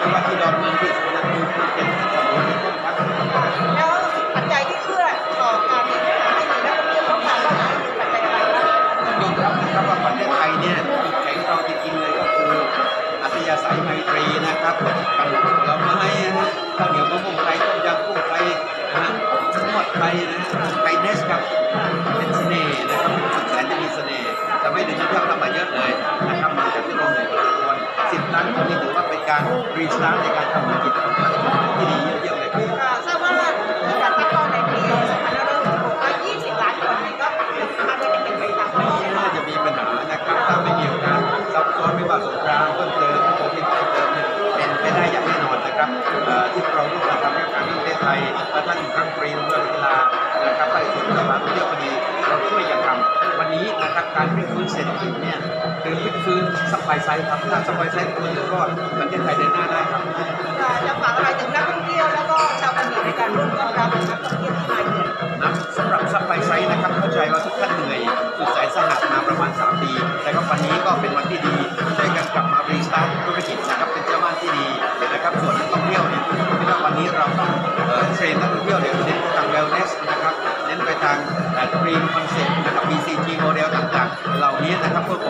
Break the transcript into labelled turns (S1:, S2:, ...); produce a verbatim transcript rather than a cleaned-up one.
S1: ไม่ว่าที่ดอนเมืองที่สุวรรณภูมิภูเก็ตสมุยเป็นต้นครับ
S2: แล้วปัจจัยที่เอื้อต่อการที่ทำให้มีนักท่องเที่ยวเข้ามาบ้างไหมมีปัจจัยอะไรบ้าง
S1: ต้องยอมรับนะครับว่าประเทศไทยเนี่ยจุดแข็งเราจริงๆเลยก็คืออัธยาศัยไมตรีนะครับการปลูกผลไม้นะฮะข้าวเหนียวมะม่วงไทยต้มยำกุ้งไทยนะฮะนวดไทยนะฮะไทยเนสครับเป็นเสน่ห์นะครับแสนจะมีเสน่ห์แต่ไม่ถึงจะเที่ยวทำมาเยอะเลยนะครับมาจากที่โรงเรียนพอสมควรสิบล้านคนนี้ถือว่าเป็นการรีสตาร์ทในการทำธุรกิจที่ดีเยอะๆเลยครับ
S2: ทราบว่าการตั้งเป้าในปีสองพันห้าร้อยหกสิบหกว่ายี่สิบล้านคนนี้ก็ยังคาดว่าจะเป็นไปตามเป้า
S1: ไม่น่าจะมีปัญหานะครับถ้าไม่มีการซับซ้อนไม่ว่าสงครามเพิ่มเติมโควิดเพิ่มเติมเนี่ยเป็นไปได้อย่างแน่นอนนะครับที่เราร่วมกันทำให้การท่องเที่ยวไทยและท่านรัฐมนตรีเรื่องกีฬานะครับไปส่วนสถานท่องเที่ยวพอดีเราช่วยกันทำวันนี้นะครับการพลิกฟื้นเศรษฐกิจเนี่ยคือพลิกฟื้นซัพพลายไซด์ครับถ้าซัพพลายไซด์ควรอยู่รอดประเทศไทยเดินหน้าได้ครับ
S2: จะฝากอะไรถึงนักท่องเที่ยวแล้วก็ชาวกระบี่ในการร่วมต้อนรับนักท่องเที่ยวที่มาเยือน
S1: นะสำหรับซัพพลายไซด์นะครับเข้าใจว่าทุกท่านเหนื่อยสุดสายสหัสมาประมาณสามปีแต่ก็วันนี้ก็เป็นวันที่ดีช่วยกันกลับมารีสตาร์ทธุรกิจนะครับเป็นเจ้าบ้านที่ดีนะครับส่วนนักท่องเที่ยวเนี่ยที่ว่าวันนี้เราต้องเทรนนักท่องเที่ยวเนี่ยเน้นไปทาง wellness นะครับเน้นไปทาง green concept นะครับ บี ซี จี โมเดลต่างๆเหล่านี้นะครับเพื่อ